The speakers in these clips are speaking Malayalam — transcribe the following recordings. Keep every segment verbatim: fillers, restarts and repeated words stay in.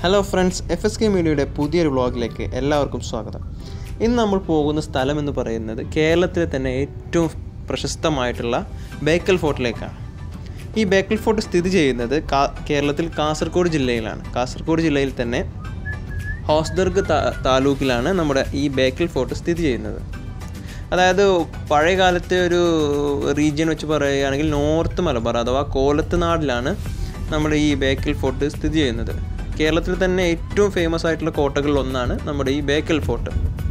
Hello friends, F S K മീഡിയയുടെ പുതിയൊരു വ്ളോഗിലേക്ക് എല്ലാവർക്കും സ്വാഗതം. ഇന്ന് നമ്മൾ പോകുന്ന സ്ഥലം എന്ന് പറയുന്നത് കേരളത്തിലെ തന്നെ ഏറ്റവും പ്രശസ്തമായിട്ടുള്ള ബേക്കൽ ഫോർട്ടിലേക്കാണ്. ഈ ബേക്കൽ ഫോർട്ട് സ്ഥിതി ചെയ്യുന്നത് കേരളത്തിൽ കാസർഗോഡ് ജില്ലയിലാണ്. കാസർഗോഡ് ജില്ലയിൽ തന്നെ ഹോസ്ദുർഗ് താലൂക്കിലാണ് നമ്മുടെ ഈ ബേക്കൽ ഫോർട്ട് സ്ഥിതി ചെയ്യുന്നത്. അതായത് പഴയ കാലത്തെ ഒരു റീജിയൻ വെച്ച് പറയുകയാണെങ്കിൽ നോർത്ത് മലബാർ അഥവാ കോലത്ത് നാടിലാണ് നമ്മുടെ ഈ ബേക്കൽ ഫോർട്ട് സ്ഥിതി ചെയ്യുന്നത്. കേരളത്തിൽ തന്നെ ഏറ്റവും ഫേമസ് ആയിട്ടുള്ള കോട്ടകളിൽ ഒന്നാണ് നമ്മുടെ ഈ ബേക്കൽ ഫോർട്ട്.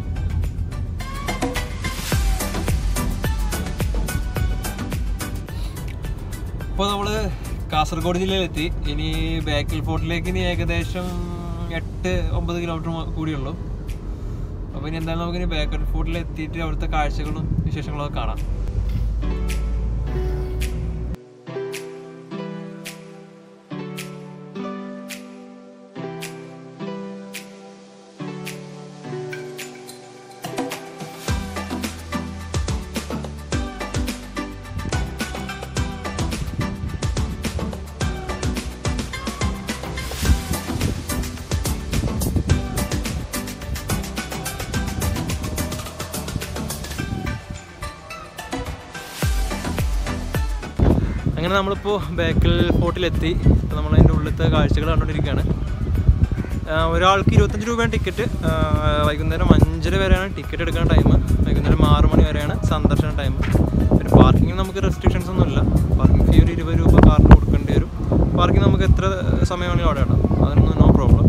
ഇപ്പോൾ നമ്മൾ കാസർഗോഡ് ജില്ലയിലെത്തി. ഇനി ബേക്കൽ ഫോർട്ടിലേക്ക് ഇനി ഏകദേശം എട്ട് ഒമ്പത് കിലോമീറ്റർ കൂടിയുള്ളൂ. അപ്പോൾ ഇനി എന്തായാലും നമുക്കിനി ബേക്കൽ ഫോർട്ടിൽ എത്തിയിട്ട് അവിടുത്തെ കാഴ്ചകളും വിശേഷങ്ങളും ഒക്കെ കാണാം. അങ്ങനെ നമ്മളിപ്പോൾ ബേക്കൽ ഫോർട്ടിലെത്തി. ഇപ്പോൾ നമ്മളതിൻ്റെ ഉള്ളിലത്തെ കാഴ്ചകൾ കണ്ടുകൊണ്ടിരിക്കുകയാണ്. ഒരാൾക്ക് ഇരുപത്തഞ്ച് രൂപയാണ് ടിക്കറ്റ്. വൈകുന്നേരം അഞ്ചര വരെയാണ് ടിക്കറ്റ് എടുക്കുന്ന ടൈം. വൈകുന്നേരം ആറ് മണി വരെയാണ് സന്ദർശന ടൈം. പിന്നെ പാർക്കിങ്ങിന് നമുക്ക് റെസ്ട്രിക്ഷൻസ് ഒന്നുമില്ല. പാർക്കിംഗ് ഫീ ഒരു ഇരുപത് രൂപ കാറിന് കൊടുക്കേണ്ടി വരും. പാർക്കിംഗ് നമുക്ക് എത്ര സമയമാണെങ്കിലും അവിടെ ഇടാം, അതിനൊന്നും നോ പ്രോബ്ലം.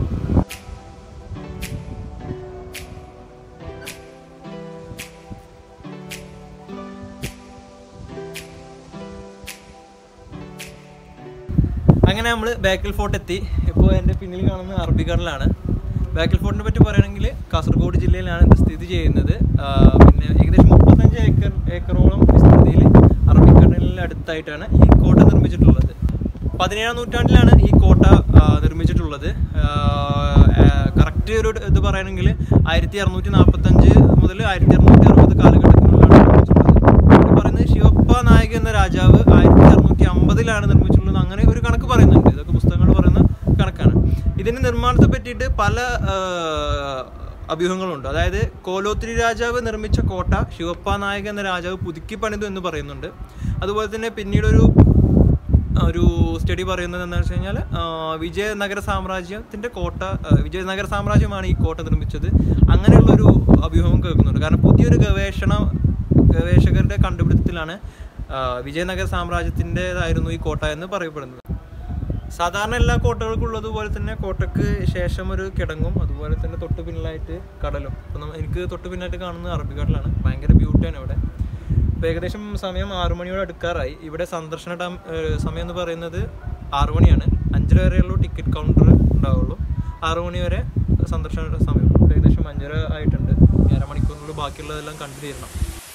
അങ്ങനെ നമ്മൾ ബേക്കൽ ഫോർട്ട് എത്തി. ഇപ്പോൾ എൻ്റെ പിന്നിൽ കാണുന്ന അറബിക്കടലാണ്. ബേക്കൽ ഫോർട്ടിനെ പറ്റി പറയുകയാണെങ്കിൽ കാസർഗോഡ് ജില്ലയിലാണ് ഇത് സ്ഥിതി ചെയ്യുന്നത്. പിന്നെ ഏകദേശം മുപ്പത്തഞ്ച് ഏക്കർ ഏക്കറോളം വിസ്തൃതിയിൽ അറബിക്കടലിൽ അടുത്തായിട്ടാണ് ഈ കോട്ട നിർമ്മിച്ചിട്ടുള്ളത്. പതിനേഴാം നൂറ്റാണ്ടിലാണ് ഈ കോട്ട നിർമ്മിച്ചിട്ടുള്ളത്. കറക്റ്റ് ഒരു ഇത് പറയുകയാണെങ്കിൽ ആയിരത്തി അറുന്നൂറ്റി നാൽപ്പത്തഞ്ച് മുതൽ ആയിരത്തി അറുന്നൂറ്റി അറുപത് കാലഘട്ടത്തിനുള്ളിലാണ് നിർമ്മിച്ചിട്ടുള്ളത്. ഇത് പറയുന്നത് ശിവപ്പ നായക് എന്ന രാജാവ് ആയിരത്തി അറുന്നൂറ്റി അമ്പതിലാണ് നിർമ്മിച്ചിട്ടുള്ളത്. അങ്ങനെ ഒരു കണക്ക് പറയുന്നുണ്ട്. ഇതൊക്കെ പുസ്തകങ്ങൾ പറയുന്ന കണക്കാണ്. ഇതിൻ്റെ നിർമ്മാണത്തെ പറ്റിയിട്ട് പല അഭ്യൂഹങ്ങളുണ്ട്. അതായത് കോലോത്തിരി രാജാവ് നിർമ്മിച്ച കോട്ട ശിവപ്പ നായക് എന്ന രാജാവ് പുതുക്കി പണിതു എന്ന് പറയുന്നുണ്ട്. അതുപോലെ തന്നെ പിന്നീടൊരു ഒരു സ്റ്റഡി പറയുന്നത് എന്താണെന്ന് വെച്ച് കഴിഞ്ഞാൽ വിജയനഗര സാമ്രാജ്യത്തിൻ്റെ കോട്ട വിജയനഗര സാമ്രാജ്യമാണ് ഈ കോട്ട നിർമ്മിച്ചത്. അങ്ങനെയുള്ളൊരു അഭ്യൂഹം കേൾക്കുന്നുണ്ട്. കാരണം പുതിയൊരു ഗവേഷണ ഗവേഷകരുടെ കണ്ടുപിടുത്തത്തിലാണ് വിജയനഗര സാമ്രാജ്യത്തിൻ്റെതായിരുന്നു ഈ കോട്ട എന്ന് പറയപ്പെടുന്നത്. സാധാരണ എല്ലാ കോട്ടകൾക്കുള്ളതുപോലെ തന്നെ കോട്ടയ്ക്ക് ശേഷം ഒരു കിടങ്ങും അതുപോലെ തന്നെ തൊട്ട് പിന്നിലായിട്ട് കടലും. അപ്പം എനിക്ക് തൊട്ട് പിന്നിലായിട്ട് കാണുന്നത് അറബിക്കടലാണ്. ഭയങ്കര ബ്യൂട്ടിയാണ് ഇവിടെ. ഇപ്പോൾ ഏകദേശം സമയം ആറു മണിയോട് അടുക്കാറായി. ഇവിടെ സന്ദർശന ടൈം സമയം എന്ന് പറയുന്നത് ആറു മണിയാണ്. അഞ്ചര വരെയുള്ളൂ ടിക്കറ്റ് കൗണ്ടർ ഉണ്ടാവുള്ളൂ. ആറു മണി വരെ സന്ദർശന സമയം. ഏകദേശം അഞ്ചര ആയിട്ടുണ്ട്. അരമണിക്കൂറിനുള്ളിൽ ബാക്കിയുള്ളതെല്ലാം കണ്ടു തീരണം.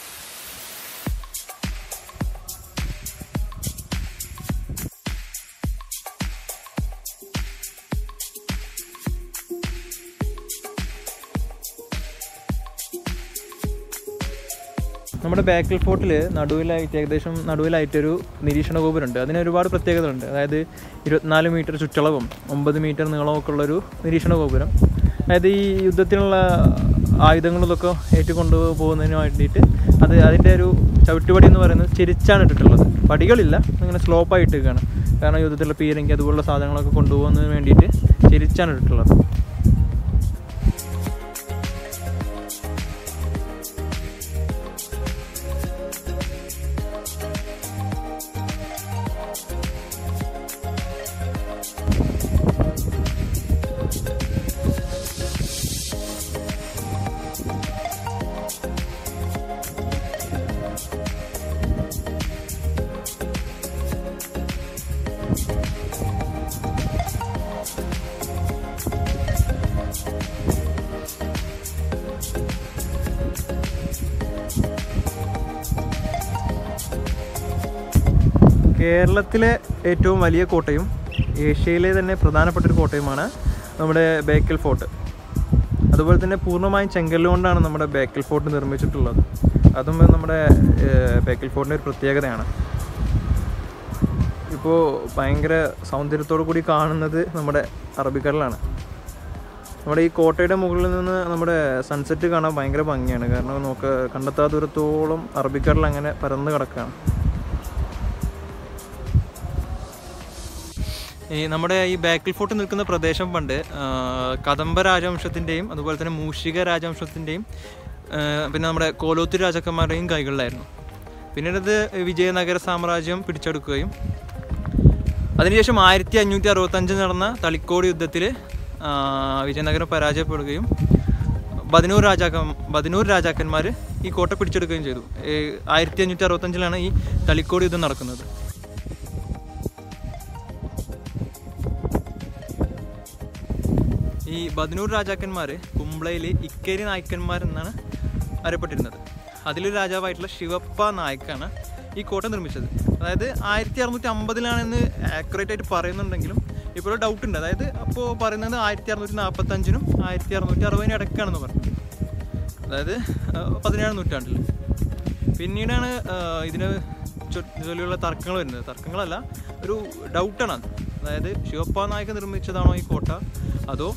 നമ്മുടെ ബേക്കൽ ഫോർട്ടിൽ നടുവിലായിട്ട് ഏകദേശം നടുവിലായിട്ടൊരു നിരീക്ഷണ ഗോപുരമുണ്ട്. അതിന് ഒരുപാട് പ്രത്യേകതകളുണ്ട്. അതായത് ഇരുപത്തിനാല് മീറ്റർ ചുറ്റളവും ഒമ്പത് മീറ്റർ നീളമൊക്കെ ഉള്ളൊരു നിരീക്ഷണ ഗോപുരം. അതായത് ഈ യുദ്ധത്തിനുള്ള ആയുധങ്ങളിലൊക്കെ ഏറ്റുകൊണ്ടു പോകുന്നതിന് വേണ്ടിയിട്ട് അത് അതിൻ്റെ ഒരു ചവിട്ടുപടി എന്ന് പറയുന്നത് ചെരിച്ചാണ് ഇട്ടിട്ടുള്ളത്. പടികളില്ല, ഇങ്ങനെ സ്ലോപ്പായിട്ട് ഇരിക്കുകയാണ്. കാരണം യുദ്ധത്തിലുള്ള പീരങ്കി അതുപോലുള്ള സാധനങ്ങളൊക്കെ കൊണ്ടുപോകുന്നതിന് വേണ്ടിയിട്ട് ചെരിച്ചാണ് ഇട്ടിട്ടുള്ളത്. കേരളത്തിലെ ഏറ്റവും വലിയ കോട്ടയും ഏഷ്യയിലെ തന്നെ പ്രധാനപ്പെട്ടൊരു കോട്ടയുമാണ് നമ്മുടെ ബേക്കൽ ഫോർട്ട്. അതുപോലെ തന്നെ പൂർണ്ണമായും ചെങ്കല്ലുകൊണ്ടാണ് നമ്മുടെ ബേക്കൽ ഫോർട്ട് നിർമ്മിച്ചിട്ടുള്ളത്. അതും നമ്മുടെ ബേക്കൽ ഫോർട്ടിൻ്റെ ഒരു പ്രത്യേകതയാണ്. ഇപ്പോൾ ഭയങ്കര സൗന്ദര്യത്തോടു കൂടി കാണുന്നത് നമ്മുടെ അറബിക്കടലാണ്. നമ്മുടെ ഈ കോട്ടയുടെ മുകളിൽ നിന്ന് നമ്മുടെ സൺസെറ്റ് കാണാൻ ഭയങ്കര ഭംഗിയാണ്. കാരണം നമുക്ക് കണ്ടെത്താ ദൂരത്തോളം അറബിക്കടൽ അങ്ങനെ പരന്ന് കിടക്കുകയാണ്. ഈ നമ്മുടെ ഈ ബേക്കൽ ഫോർട്ട് നിൽക്കുന്ന പ്രദേശം പണ്ട് കദംബ രാജവംശത്തിൻ്റെയും അതുപോലെ തന്നെ മൂഷിക രാജവംശത്തിൻ്റെയും പിന്നെ നമ്മുടെ കോലോത്തൂർ രാജാക്കന്മാരുടെയും കൈകളിലായിരുന്നു. പിന്നീട് ഇത് വിജയനഗര സാമ്രാജ്യം പിടിച്ചെടുക്കുകയും അതിനുശേഷം ആയിരത്തി അഞ്ഞൂറ്റി അറുപത്തഞ്ചിൽ നടന്ന തളിക്കോട് യുദ്ധത്തിൽ വിജയനഗരം പരാജയപ്പെടുകയും ബദനൂർ രാജാക്ക ബദനൂർ രാജാക്കന്മാർ ഈ കോട്ട പിടിച്ചെടുക്കുകയും ചെയ്തു. ആയിരത്തി അഞ്ഞൂറ്റി അറുപത്തഞ്ചിലാണ് ഈ തളിക്കോട് യുദ്ധം നടക്കുന്നത്. ഈ ബദനൂർ രാജാക്കന്മാർ കുംബ്ലയിൽ ഇക്കേരി നായ്ക്കന്മാരെന്നാണ് അറിയപ്പെട്ടിരുന്നത്. അതിലൊരു രാജാവായിട്ടുള്ള ശിവപ്പ നായ്ക്കാണ് ഈ കോട്ട നിർമ്മിച്ചത്. അതായത് ആയിരത്തി അറുന്നൂറ്റി അമ്പതിലാണെന്ന് ആക്യുറേറ്റ് ആയിട്ട് പറയുന്നുണ്ടെങ്കിലും ഇപ്പോൾ ഡൗട്ട് ഉണ്ട്. അതായത് അപ്പോൾ പറയുന്നത് ആയിരത്തി അറുന്നൂറ്റി നാൽപ്പത്തഞ്ചിനും ആയിരത്തി അറുന്നൂറ്റി അറുപതിനും ഇടയ്ക്കാണെന്ന് പറഞ്ഞു. അതായത് പതിനേഴാം നൂറ്റാണ്ടിൽ. പിന്നീടാണ് ഇതിന് ചൊല്ലിയുള്ള തർക്കങ്ങൾ വരുന്നത്. തർക്കങ്ങളല്ല, ഒരു ഡൗട്ടാണ് അത്. അതായത് ശിവപ്പ നായക നിർമ്മിച്ചതാണോ ഈ കോട്ട, അതോ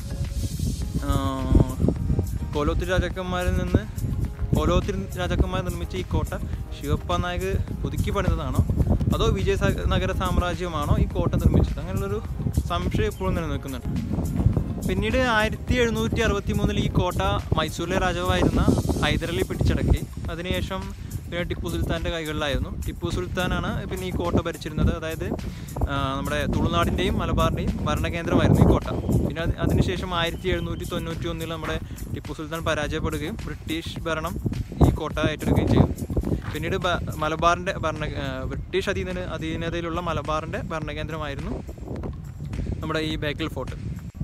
കോലോത്തൂർ രാജാക്കന്മാരിൽ നിന്ന് കോലോത്തൂർ രാജാക്കന്മാർ നിർമ്മിച്ച ഈ കോട്ട ശിവപ്പ നായക് പുതുക്കി പണിതതാണോ, അതോ വിജയ നഗര സാമ്രാജ്യമാണോ ഈ കോട്ട നിർമ്മിച്ചത്? അങ്ങനെയുള്ളൊരു സംശയം ഇപ്പോഴും നിലനിൽക്കുന്നുണ്ട്. പിന്നീട് ആയിരത്തി എഴുന്നൂറ്റി അറുപത്തി മൂന്നിൽ ഈ കോട്ട മൈസൂരിലെ രാജാവായിരുന്ന ഹൈദരലി പിടിച്ചടക്കി. അതിനുശേഷം പിന്നെ ടിപ്പു സുൽത്താൻ്റെ കൈകളിലായിരുന്നു. ടിപ്പു സുൽത്താനാണ് പിന്നെ ഈ കോട്ട ഭരിച്ചിരുന്നത്. അതായത് നമ്മുടെ തുളുനാടിൻ്റെയും മലബാറിൻ്റെയും ഭരണകേന്ദ്രമായിരുന്നു ഈ കോട്ട. പിന്നെ അതിനുശേഷം ആയിരത്തി എഴുന്നൂറ്റി തൊണ്ണൂറ്റി ഒന്നിൽ നമ്മുടെ ടിപ്പു സുൽത്താൻ പരാജയപ്പെടുകയും ബ്രിട്ടീഷ് ഭരണം ഈ കോട്ട ഏറ്റെടുക്കുകയും ചെയ്തു. പിന്നീട് മലബാറിൻ്റെ ഭരണ ബ്രിട്ടീഷ് അധീന അധീനതയിലുള്ള മലബാറിൻ്റെ ഭരണകേന്ദ്രമായിരുന്നു നമ്മുടെ ഈ ബേക്കൽ ഫോർട്ട്.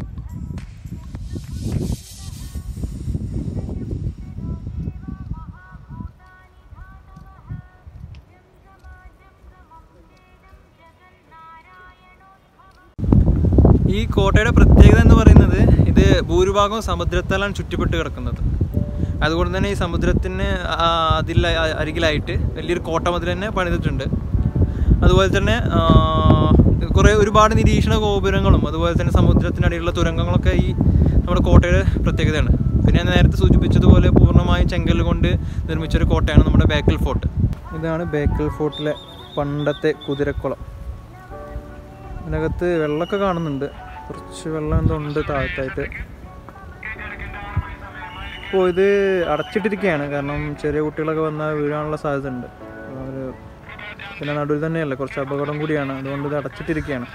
ഈ കോട്ടയുടെ പ്രത്യേകത എന്ന് പറയുന്നത് ഇത് ഭൂരിഭാഗവും സമുദ്രത്താലാണ് ചുറ്റപ്പെട്ട് കിടക്കുന്നത്. അതുകൊണ്ട് തന്നെ ഈ സമുദ്രത്തിന് അതിൽ അരികിലായിട്ട് വലിയൊരു കോട്ട മതിൽ തന്നെ പണിതിട്ടുണ്ട്. അതുപോലെ തന്നെ കുറേ ഒരുപാട് നിരീക്ഷണ ഗോപുരങ്ങളും അതുപോലെ തന്നെ സമുദ്രത്തിനടിയിലുള്ള തുരങ്കങ്ങളൊക്കെ ഈ നമ്മുടെ കോട്ടയുടെ പ്രത്യേകതയാണ്. പിന്നെ ഞാൻ നേരത്തെ സൂചിപ്പിച്ചതുപോലെ പൂർണ്ണമായും ചെങ്കല്ല് കൊണ്ട് നിർമ്മിച്ചൊരു കോട്ടയാണ് നമ്മുടെ ബേക്കൽ ഫോർട്ട്. ഇതാണ് ബേക്കൽ ഫോർട്ടിലെ പണ്ടത്തെ കുതിരക്കുളം. ഇതിനകത്ത് വെള്ളമൊക്കെ കാണുന്നുണ്ട്, കുറച്ച് വെള്ളം എന്തോ ഉണ്ട് താഴത്തായിട്ട്. ഇപ്പോൾ ഇത് അടച്ചിട്ടിരിക്കുകയാണ്, കാരണം ചെറിയ കുട്ടികളൊക്കെ വന്നാൽ വീഴാനുള്ള സാധ്യത ഉണ്ട്. ഒരു പിന്നെ നടുവിൽ തന്നെയല്ല, കുറച്ച് അപകടം കൂടിയാണ്, അതുകൊണ്ട് ഇത് അടച്ചിട്ടിരിക്കുകയാണ്.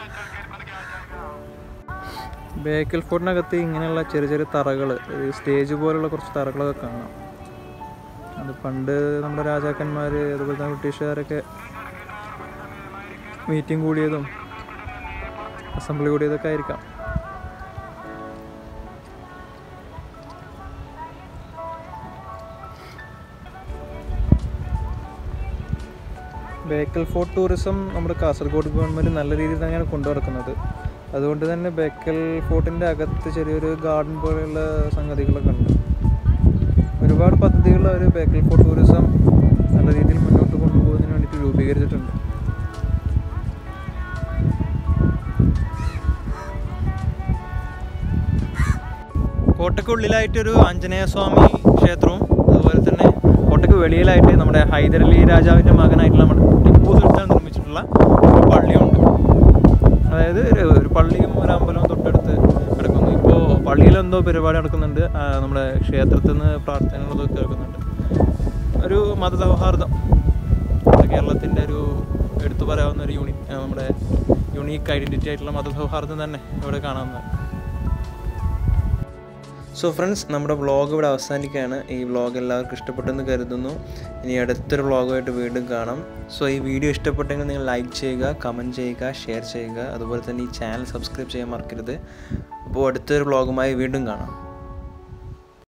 ബേക്കൽ ഫോർട്ടിനകത്ത് ഇങ്ങനെയുള്ള ചെറിയ ചെറിയ തറകൾ, സ്റ്റേജ് പോലുള്ള കുറച്ച് തറകളൊക്കെ കാണാം. അത് പണ്ട് നമ്മുടെ രാജാക്കന്മാർ അതുപോലെ തന്നെ ബ്രിട്ടീഷുകാരൊക്കെ മീറ്റിംഗ് കൂടിയതും അസംബ്ലി കൂടിയതൊക്കെ ആയിരിക്കാം. ബേക്കൽ ഫോർട്ട് ടൂറിസം നമ്മുടെ കാസർഗോഡ് ഗവൺമെൻറ് നല്ല രീതിയിൽ തന്നെയാണ് കൊണ്ടു നടക്കുന്നത്. അതുകൊണ്ട് തന്നെ ബേക്കൽ ഫോർട്ടിൻ്റെ അകത്ത് ചെറിയൊരു ഗാർഡൻ പോലെയുള്ള സംഗതികളൊക്കെ ഉണ്ട്. ഒരുപാട് പദ്ധതികൾ അവർ ബേക്കൽ ഫോർട്ട് ടൂറിസം നല്ല രീതിയിൽ മുന്നോട്ട് കൊണ്ടുപോകുന്നതിന് വേണ്ടിയിട്ട് രൂപീകരിച്ചിട്ടുണ്ട്. കോട്ടയ്ക്കുള്ളിലായിട്ടൊരു ആഞ്ജനേയ സ്വാമി ക്ഷേത്രവും അതുപോലെ തന്നെ കോട്ടയ്ക്ക് വെളിയിലായിട്ട് നമ്മുടെ ഹൈദരലി രാജാവിൻ്റെ മകനായിട്ടുള്ള നമ്മുടെ ടിപ്പു സുൽത്താൻ നിർമ്മിച്ചിട്ടുള്ള ഒരു പള്ളിയുണ്ട്. അതായത് ഒരു പള്ളിയും ഒരു അമ്പലവും തൊട്ടടുത്ത് കിടക്കുന്നു. ഇപ്പോൾ പള്ളിയിലെന്തോ പരിപാടി നടക്കുന്നുണ്ട്, നമ്മുടെ ക്ഷേത്രത്തിൽ നിന്ന് പ്രാർത്ഥനകളൊക്കെ കേൾക്കുന്നുണ്ട്. ഒരു മതസൗഹാർദ്ദം കേരളത്തിൻ്റെ ഒരു എടുത്തു പറയാവുന്ന ഒരു യൂണി നമ്മുടെ യുണീക്ക് ഐഡൻറ്റിറ്റി ആയിട്ടുള്ള മതസൗഹാർദ്ദം തന്നെ ഇവിടെ കാണാവുന്നതാണ്. സോ ഫ്രണ്ട്സ്, നമ്മുടെ വ്ളോഗ് ഇവിടെ അവസാനിക്കുകയാണ്. ഈ വ്ളോഗ് എല്ലാവർക്കും ഇഷ്ടപ്പെട്ടെന്ന് കരുതുന്നു. ഇനി അടുത്തൊരു വ്ളോഗുമായിട്ട് വീണ്ടും കാണാം. സോ ഈ വീഡിയോ ഇഷ്ടപ്പെട്ടെങ്കിൽ നിങ്ങൾ ലൈക്ക് ചെയ്യുക, കമൻറ്റ് ചെയ്യുക, ഷെയർ ചെയ്യുക. അതുപോലെ തന്നെ ഈ ചാനൽ സബ്സ്ക്രൈബ് ചെയ്യാൻ മറക്കരുത്. അപ്പോൾ അടുത്തൊരു വ്ളോഗുമായി വീണ്ടും കാണാം.